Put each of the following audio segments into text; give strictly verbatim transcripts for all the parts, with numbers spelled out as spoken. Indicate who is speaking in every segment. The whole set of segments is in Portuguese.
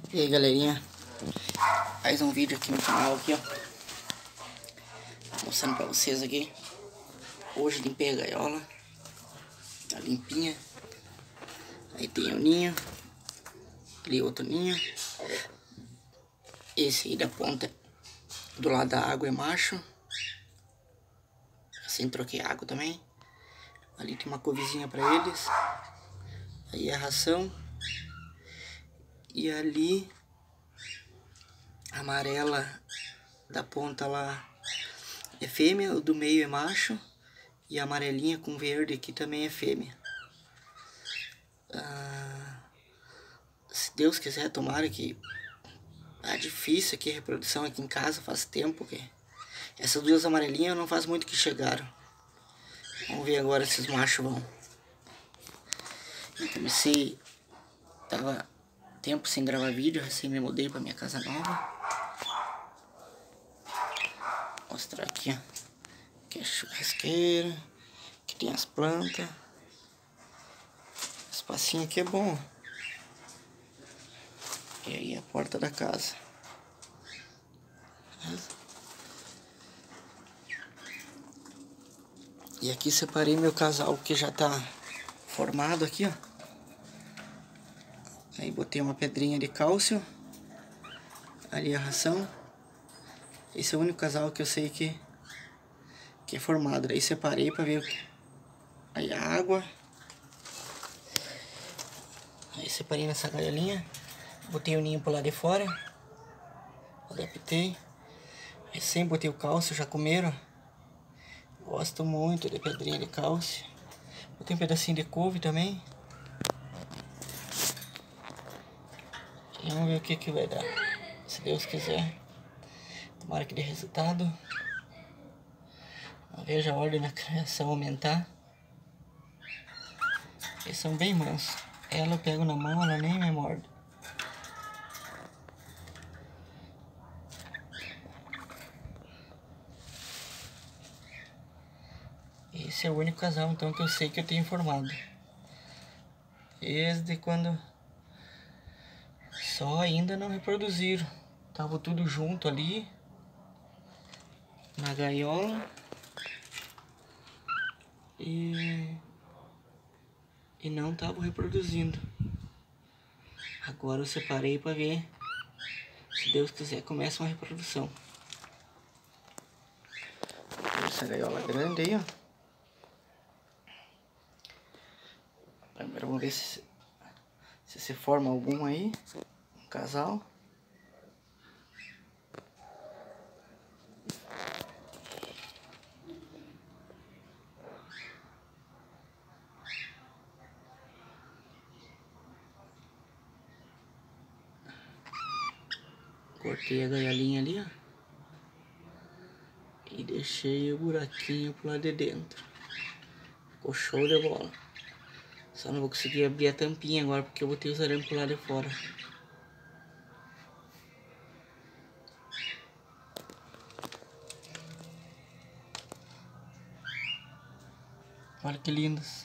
Speaker 1: E aí, galerinha, mais um vídeo aqui no canal aqui, ó, mostrando pra vocês aqui. Hoje limpei a gaiola, tá limpinha. Aí tem o ninho, ali outro ninho. Esse aí da ponta do lado da água é macho, assim troquei água também. Ali tem uma couvezinha pra eles. Aí é a ração. E ali a amarela da ponta lá é fêmea, o do meio é macho. E a amarelinha com verde aqui também é fêmea. Ah, se Deus quiser, tomara que... Tá difícil aqui a reprodução aqui em casa, faz tempo que... Essas duas amarelinhas não faz muito que chegaram. Vamos ver agora se os machos vão. Eu comecei... Tava tempo sem gravar vídeo, recém me mudei pra minha casa nova. Vou mostrar aqui, ó. Aqui é a churrasqueira. Aqui tem as plantas. Esse espacinho aqui é bom. E aí a porta da casa. E aqui separei meu casal que já tá formado aqui, ó. Aí botei uma pedrinha de cálcio. Ali a ração. Esse é o único casal que eu sei que, que é formado. Aí separei pra ver o que... Aí a água. Aí separei nessa gaiolinha. Botei o ninho pro lado de fora. Adaptei. Aí sempre botei o cálcio, já comeram. Gosto muito de pedrinha de cálcio. Botei um pedacinho de couve também. E vamos ver o que que vai dar. Se Deus quiser. Tomara que dê resultado. Veja a ordem na criação aumentar. Eles são bem mansos. Ela eu pego na mão, ela nem me morde. Esse é o único casal então que eu sei que eu tenho formado. Desde quando só ainda não reproduziram. Tava tudo junto ali na gaiola. E e não tava reproduzindo. Agora eu separei para ver. Se Deus quiser, começa uma reprodução. Essa gaiola grande aí, ó. Primeiro vamos ver se, se se forma algum aí. Um casal. Cortei a gaiolinha ali, ó. E deixei o buraquinho pro lado de dentro. Ficou show de bola. Só não vou conseguir abrir a tampinha agora porque eu botei os arames pro lado de fora. Olha que lindos.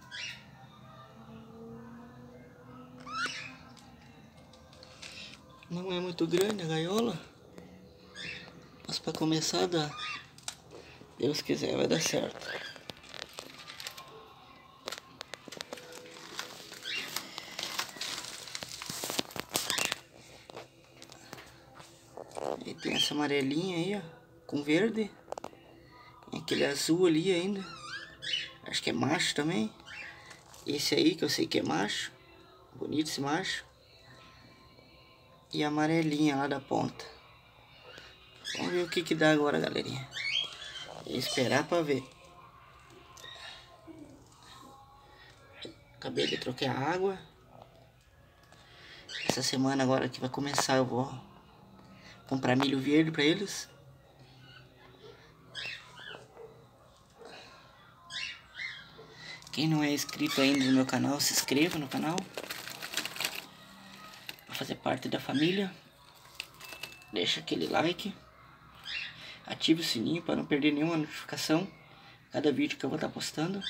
Speaker 1: Não é muito grande a gaiola. Mas para começar dá. Deus quiser vai dar certo. E tem essa amarelinha aí, ó, com verde. Tem aquele azul ali ainda. Acho que é macho também. Esse aí que eu sei que é macho. Bonito esse macho. E a amarelinha lá da ponta. Vamos ver o que que dá agora, galerinha. E esperar pra ver. Acabei de trocar a água. Essa semana agora que vai começar eu vou comprar milho verde pra eles. Quem não é inscrito ainda no meu canal, se inscreva no canal. Pra fazer parte da família. Deixa aquele like. Ative o sininho para não perder nenhuma notificação. Cada vídeo que eu vou estar postando.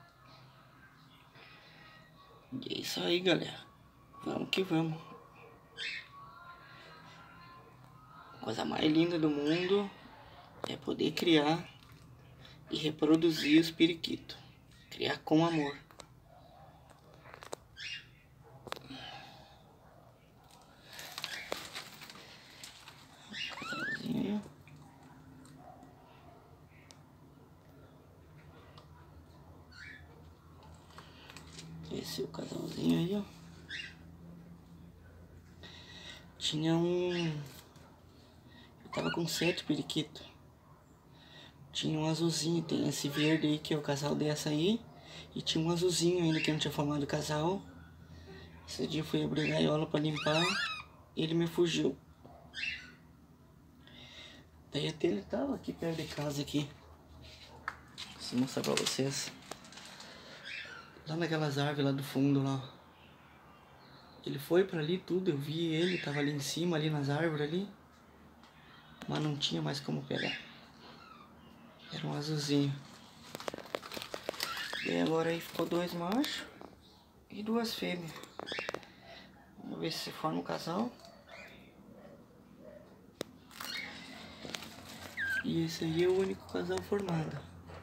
Speaker 1: E é isso aí, galera. Vamos que vamos. A coisa mais linda do mundo é poder criar e reproduzir os periquitos. Criar com amor. Casalzinho. Esse é o casalzinho aí, ó. Tinha um... Eu tava com sete periquitos. Tinha um azulzinho, tem esse verde aí que é o casal dessa aí. E tinha um azulzinho ainda que não tinha formado casal. Esse dia eu fui abrir a gaiola pra limpar. E ele me fugiu. Daí até ele tava aqui perto de casa aqui. Vou mostrar pra vocês. Lá naquelas árvores lá do fundo lá. Ele foi pra ali tudo, eu vi ele, tava ali em cima, ali nas árvores ali. Mas não tinha mais como pegar. Era um azulzinho. E agora aí ficou dois machos e duas fêmeas. Vamos ver se se forma um casal. E esse aí é o único casal formado.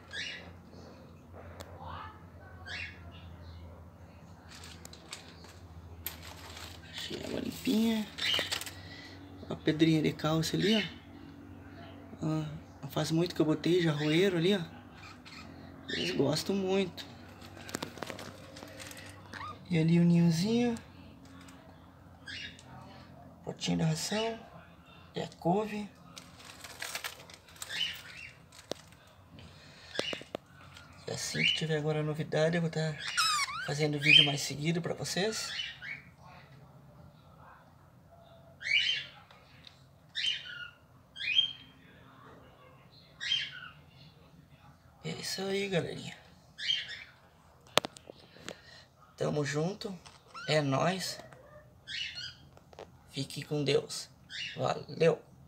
Speaker 1: Achei ela limpinha. A pedrinha de calça ali, ó. Ah, faz muito que eu botei já arroeiro ali, ó. Eles gostam muito. E ali o ninhozinho. Potinho de ração. E a couve. E assim que tiver agora a novidade, eu vou estar fazendo vídeo mais seguido pra vocês. É isso aí, galerinha. Tamo junto. É nóis. Fique com Deus. Valeu.